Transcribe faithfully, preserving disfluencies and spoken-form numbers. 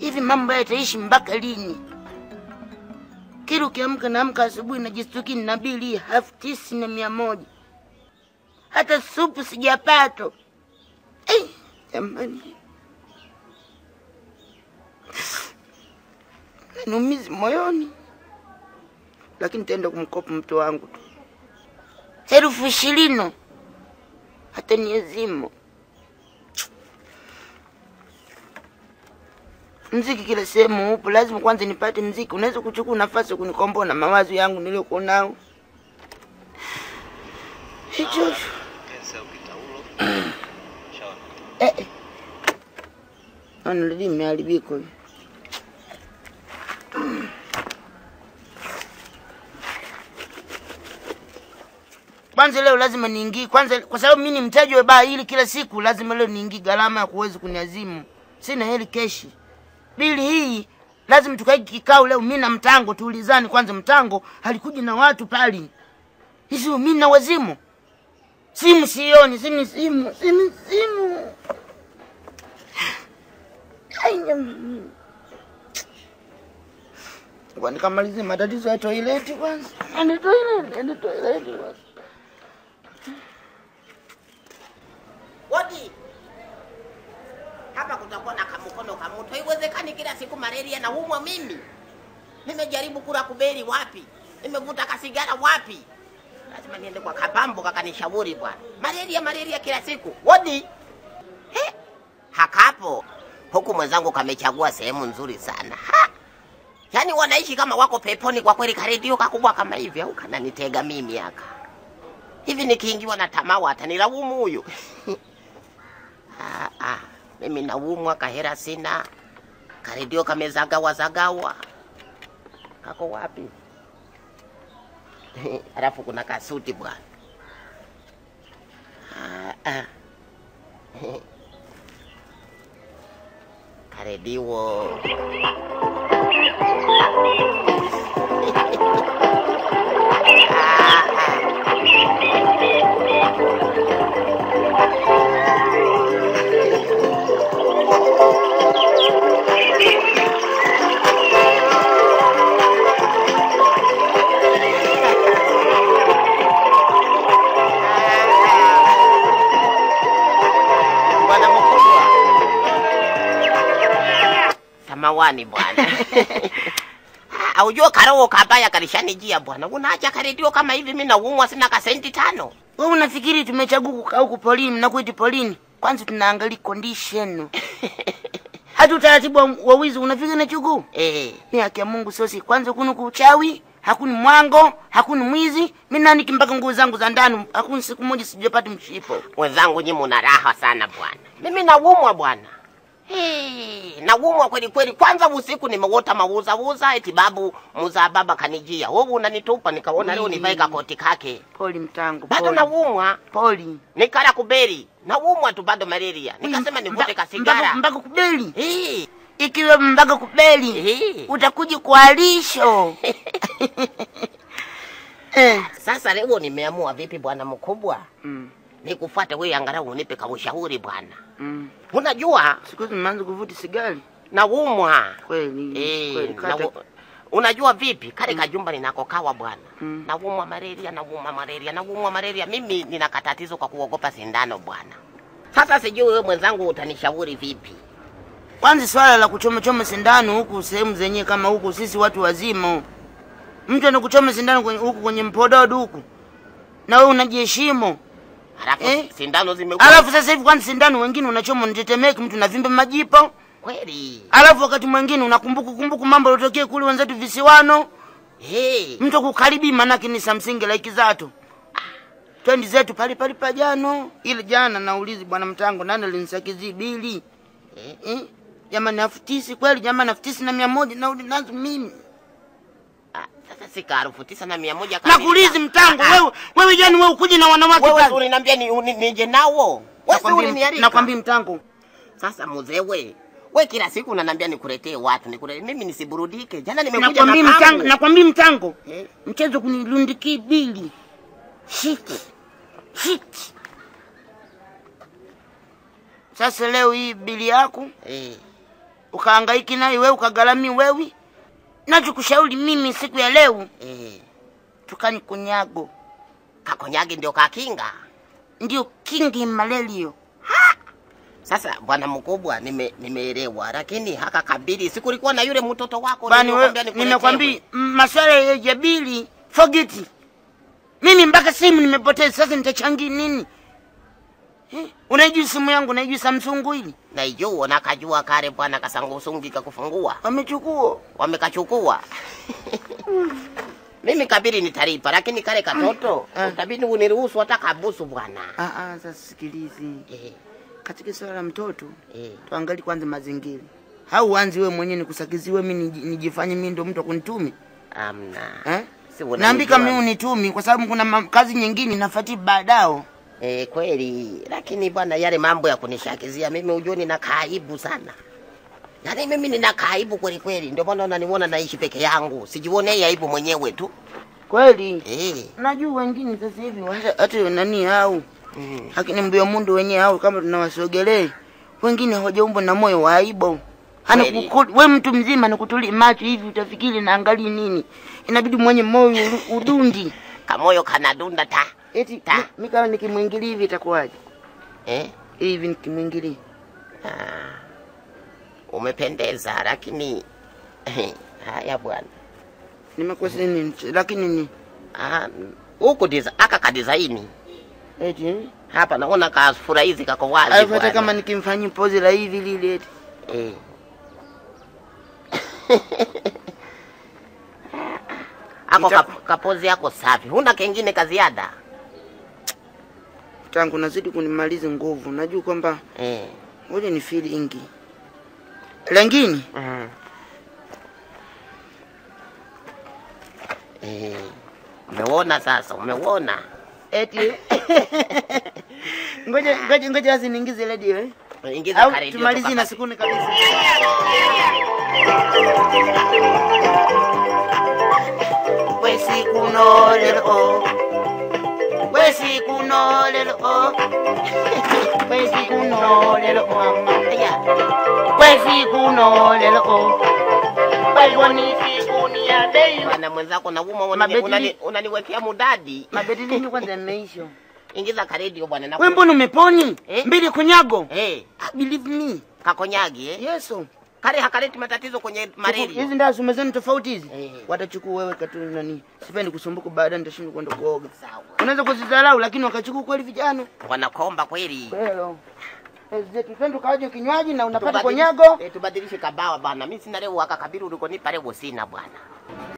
Hivi mambo yataishi mpaka lini? Kila ukiamka na amka asubuhi najistuki na bili elfu tisa na mia moja. Hata supu sijapata. Eh, jamani. Numizi moyoni. Lakini tenda kumkopa mtu wangu tu. Elfu ishirini. Hata niezimo. Mziki kila sehemu upo, lazima kwanza nipate mziki. Unaweza kuchukua nafasi kunikomboa na mawazo yangu niliyokuwa nao. Hicho. Pensa ukitaulo. Shaona. Eh. Ana lidi imeharibika. Kwanza leo lazima niingie. Kwanza kwa sababu mimi ni mtaji wa baa hili kila siku, lazima leo niingie gharama ya kuweza kuniazimu. Sina heli keshi. Bili hii lazima tukae kikao leo mimi na Mtango tuulizane kwanza. Mtango alikuja na watu pale. Hizo mimi na wazimu. Simu sioni, simu simu, simu simu. Aiyo. Kwani kamalize matatizo ya toilet kwanza. Ani toilet, ani toilet kwanza. Wadi. Hapa kutakuwa na kamukono kamuto. Haiwezekani kila siku malaria na umwa mimi. Nimejaribu kula kuberi wapi? Nimevuta kasigara wapi? Lazima niende kwa Kapambo kakanishauri bwana. Malaria malaria kila siku. Wadi. He? Hakapo. Huku mwenzangu kamechagua sehemu nzuri sana. Ha? Yaani wanaishi kama wako peponi kwa kweli. Karedio kakubwa kama hivi au kananitega mimi aka. Hivi nikiingiwa na tamaa atanilaumu huyo. Ah ah. Mimi naumwa kahera sina. Karedio kamezagawa zagawa. Kako wapi? Alafu kuna kasuti bwana. Ah ah. Karedio. Ah ah. Samawani bwana. Aujua karoo kabaya kalishanijia bwana. Unaacha karedio kama hivi mimi naumwa sina ka senti tano. Wewe unafikiri tumechagua kukaa huko polini na kuiti polini? Kwanza tunaangalia condition. Hata utaratibu wa wizi unafikiri na chuguu? Eh. Mimi haki ya Mungu sosi kwanza kuna kuchawi, hakuna mwango, hakuna mwizi. Mimi nani kimpaka nguo zangu za ndani, hakuna siku moja sijapata mshipo. Wenzangu nyinyi mna raha sana bwana. Mimi naumwa bwana. Hey, naumwa kweli kweli. Kwanza usiku nimeota mauza uza eti babu muza baba kanijia. Wewe unanitupa nikaona leo nivae kakoti kake. Poli Mtango. Bado naumwa. Poli. Nikala kuberi. Naumwa tu bado malaria. Nikasema nivute kasigara. Mbaka kubeli. Eh. Ikiwa mbaka kubeli. Eh. Utakuja kwa lisho. Eh. Sasa leo nimeamua vipi bwana mkubwa? Mm. Nikufuate wewe angalau unipe ka ushauri bwana. Mm. Unajua siku hizi nimeanza kuvuta sigari. Naumwa. Kweli. Eh, kweli kata... Unajua vipi? Kale mm. kajumba ninakokawa bwana. Mm. Naumwa malaria, naumwa malaria, naumwa malaria. Mimi nina katatizo kwa kuogopa sindano bwana. Sasa sijui wewe mwenzangu utanishauri vipi? Kwanza swala la kuchoma choma sindano huku sehemu zenyewe kama huku sisi watu wazima. Mtu anakuchoma sindano kwenye huku kwenye mpododo huku. Na wewe unajiheshimu. Alafu eh? Sindano zimekuwa. Alafu sasa hivi kwanza sindano wengine unachoma unatetemeka mtu navimba majipo. Kweli. Alafu wakati mwingine unakumbuka kumbuka mambo yalotokea kule wenzetu visiwano. Hey. Mtu kukaribi manake ni something like that. Twendi zetu pale pale pajano. Ile jana naulizi bwana Mtango nani alinisakizi bili. Eh? eh? Jamani afutisi kweli jamani afutisi na mia moja nauli nazo mimi. Ah, sasa sika elfu tisa na mia moja kabisa. Nakuulizi Mtango wewe wewe jani wewe ukuje na wanawake wewe wewe unaniambia ni nije nao. Wewe unanialika. Nakwambia Mtango. Sasa mzee wewe wewe kila siku unaniambia nikuletee watu nikuletee mimi nisiburudike. Jana nimekuja na na Mtango. Nakwambia Mtango. Eh? Mchezo kunilundiki bili. Shit. Shit. Sasa leo hii bili yako eh ukahangaiki naye wewe ukagalami wewe. Nachokushauri mimi siku ya leo Eh. tukani kunyago. Kakonyage ndio kakinga. Ndio kingi malaria. Sasa bwana mkubwa nime nimeelewa lakini haka kabili siku ulikuwa na yule mtoto wako Bani wewe nimekwambia masuala ya jabili forget. Mimi mpaka simu nimepoteza sasa nitachangia nini? Eh, unajua simu yangu unajua Samsung hili? Naijua nakajua kare bwana kasangusungi kakufungua. Wamechukua. Wamekachukua. Mimi kabili nitalipa lakini kale katoto utabidi uniruhusu hata kabusu bwana. Ah ah sasa sikilizi. Eh. Katika swala la mtoto Eh. tuangalie kwanza mazingira. Hau uanze wewe mwenyewe nikusakiziwe mimi nijifanye mimi ndio mtu akunitumi. Amna. Eh? Si naambika mimi unitumi kwa sababu kuna kazi nyingine nafuati baadao. Eh kweli lakini bwana yale mambo ya kunishakizia mimi ujue nina kaibu sana. Yaani mimi nina kaibu kweli kweli ndio maana unaniona naishi peke yangu. Sijionei aibu mwenyewe tu. Kweli? Eh. Najua wengine sasa hivi wanaanza hata nani hao. Mm. Lakini mbio mundu wenyewe hao kama tunawasogelee. Wengine hawajaumbwa na moyo wa aibu. Ana wewe mtu mzima nikutuli macho hivi utafikiri naangalia nini? Inabidi mwenye moyo udundi. Kamoyo kanadunda ta. Eti mimi kama nikimwingilia hivi itakuwaje? Eh? Hivi nikimwingilia. Ah. Umependeza lakini haya bwana. Nimekosa nini? Lakini ni ah huko diza aka ka design. Eti hapa naona ka sura hizi kako wazi bwana. Hata kama nikimfanyia pose la hivi lile eti. Eh. Ako kapozi yako safi. Huna kingine kaziada? Tangu nazidi kunimaliza nguvu. Najua kwamba eh ngoja ni feeling. Langini? Mhm. Eh. Umeona sasa, umeona? Eti. Ngoja ngoja ngoja basi niingize radio eh. Ingiza kare. Tumalizie na sekunde kabisa. Wesi kuno lelo. Wesi kuno lelo. Wesi kuno lelo mama. Ya. Wesi kuno lelo. Balwani sikuni ya dei. Bana mwenzako na uma unani unaniwekea mudadi. Mabedili ni kwanza yameisha. Ingiza karedio bwana na. Wewe mbona umeponi? Eh? Mbili kunyago. Eh. Believe me. Kakonyagi eh? Yeso. Kale hakaleti matatizo kwenye mareli. Hizi ndio sumezeni tofauti hizi. Eh. Watachukua wewe katuni nani? Sipendi kusumbuka baadaye nitashindwa kwenda kuoga. Sawa. Unaweza kuzidharau lakini wakachukua kweli vijana. Wanakomba kweli. Kweli. Zetu twende kaje kinywaji na unapata konyago. Eh, tubadilishe kabawa bana. Mimi sina leo akakabiri ulikonipa leo sina bwana.